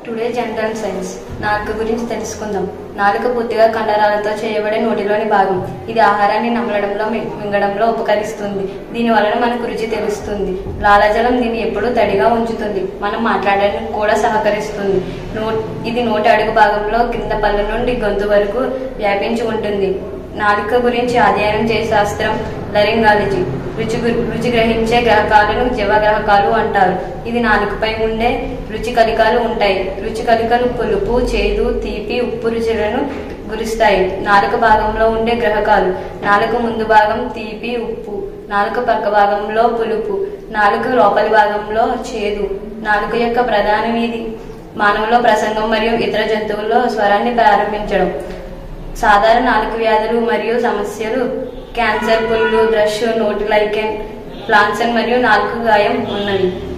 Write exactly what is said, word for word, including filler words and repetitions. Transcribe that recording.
Today general science నాలుక గురించి తెలుసుకుందాం. నాలుక పూర్తిగా కండరాలతో చేయబడే నోటిలోని భాగం. ఇది ఆహారాన్ని నమలడంలో మింగడంలో ఉపకరిస్తుంది. దీని వలన మనకు రుచి తెలుస్తుంది. లాలాజలం దీన్ని ఎప్పుడూ తడిగా ఉంచుతుంది. మనం మాట్లాడడానికి కూడా సహకరిస్తుంది. నో ఇది నోటి అడుగు భాగంలో కింద పళ్ళ నుండి గొంతు వరకు వ్యాపించి ఉంటుంది. నాలుక గురించి అధ్యయనం చేసే శాస్త్రం లరింగాలజీ. రుచి రుచి గ్రహించే గ్రహకాలను జీవగ్రాహకాలు అంటారు. ఇది నాలుకపై ఉండే రుచి కలికలు ఉంటాయి. రుచి కలికలు పులుపు, చేదు, తీపి, ఉప్పు రుచులను గురిస్తాయి. నాలుక భాగంలో ఉండే గ్రహకాలు: నాలుక ముందు భాగం తీపి, ఉప్పు; నాలుక పక్క భాగంలో పులుపు; నాలుక లోపలి భాగంలో చేదు. నాలుక యొక్క ప్రధాన విధి మానవులో ప్రసంగం మరియు ఇతర జంతువుల్లో స్వరాన్ని ప్రారంభించడం. సాధారణ నాలుక వ్యాధులు మరియు సమస్యలు క్యాన్సర్, పుళ్ళు, ద్రష్, నోటి లైకెన్, ఫ్లాన్సన్ మరియు నాలుక గాయం ఉన్నవి.